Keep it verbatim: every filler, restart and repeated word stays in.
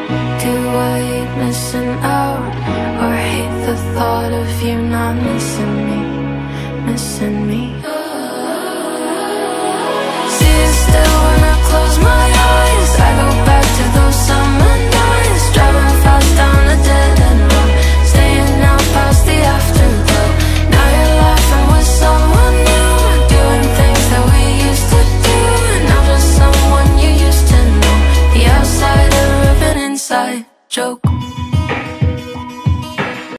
Do I hate missing out, or hate the thought of you not missing me, missing me? See you still when I close my eyes. I go back to those summer nights, driving fast down a dead end road, staying out past the afterglow. Now you're laughing with someone new, doing things that we used to do, and I'm just someone you used to know, the outsider of an inside joke.